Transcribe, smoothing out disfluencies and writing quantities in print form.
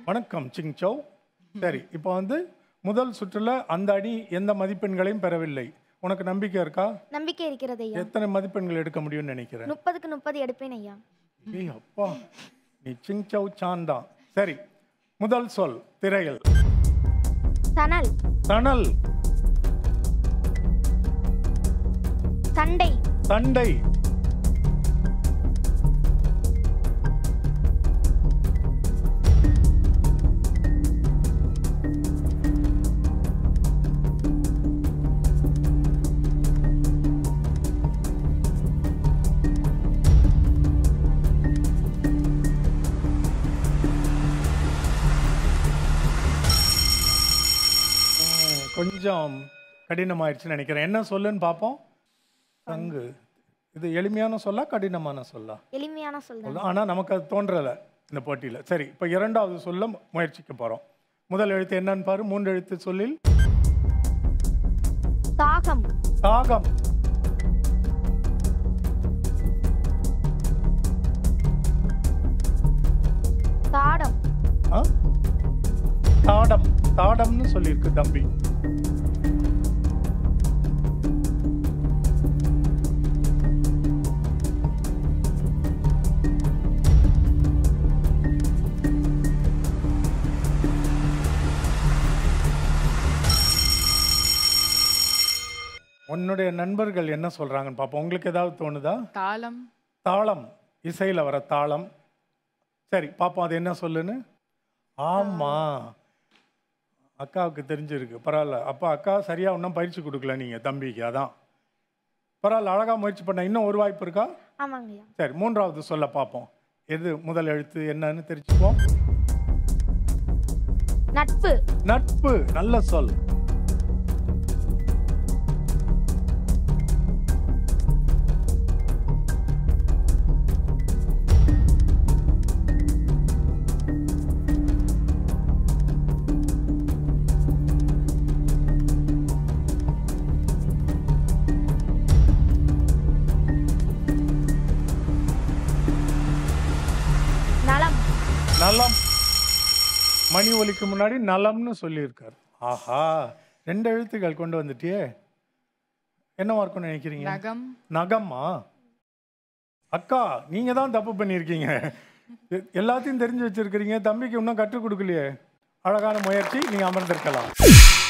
வணக்கம் சிங்சௌ. சரி, இப்போ வந்து முதல் சுற்றுல அந்த அணி எந்த மதிப்பெண்களையும் பெறவில்லை. உனக்கு நம்பிக்கை இருக்கா? நம்பிக்கை இருக்கிறது ஐயா. எத்தனை மதிப்பெண்கள் எடுக்க முடியும்னு நினைக்கிறேன்? 30க்கு 30 எடுப்பேன் ஐயா. ஏய் அப்பா, நீ சிங்சௌ சான் தான். சரி, முதல் சொல் திரையில். தணல். தணல். சண்டை. சண்டை. கொஞ்சம் கடினமாயிடுச்சுன்னு நினைக்கிறேன். என்ன சொல்லுன்னு பார்ப்போம். சங்கு. இது எளிமையான சொல்லா கடினமான சொல்லா? எளிமையான சொல். ஆனால் நமக்கு அது தோன்றலை இந்த போட்டியில். சரி, இப்போ இரண்டாவது சொல்ல முயற்சிக்க போகிறோம். முதல் எழுத்து என்னன்னு பாரு. 3 எழுத்து சொல்லில். தாகம். தாகம். தாடம். தாடம். தாடம்னு சொல்லியிருக்கு தம்பி. உன்னுடைய நண்பர்கள் என்ன சொல்றாங்கன்னு பாப்போம். உங்களுக்கு ஏதாவது தோணுதா? தாளம். தாளம். இசையில வர தாளம். சரி, பாப்போம் அது என்ன சொல்லுன்னு. ஆமா, அக்காவுக்கு தெரிஞ்சிருக்கு. பரவாயில்ல. அப்பா அக்கா சரியா ஒன்றும் பயிற்சி கொடுக்கல நீங்க தம்பிக்கு. அதான் பரவாயில்ல, அழகா முயற்சி பண்ண. இன்னும் ஒரு வாய்ப்பு இருக்கா? ஆமாங்கய்யா. சரி, மூன்றாவது சொல்ல பார்ப்போம். எது முதல் எழுத்து என்னன்னு தெரிஞ்சுப்போம். நட்பு. நட்பு. நல்ல சொல். நலம். நலம். மணி ஒலிக்கு முன்னாடி நலம்னு சொல்லியிருக்காரு. ஆஹா, 2 எழுத்துக்கள் கொண்டு வந்துட்டியே. என்னவா இருக்கும்னு நினைக்கிறீங்க? நகம். நகம்மா? அக்கா, நீங்க தான் தப்பு பண்ணியிருக்கீங்க. எல்லாத்தையும் தெரிஞ்சு வச்சிருக்கிறீங்க, தம்பிக்கு இன்னும் கற்றுக் கொடுக்கலையே. அழகான முயற்சி, நீங்க அமர்ந்திருக்கலாம்.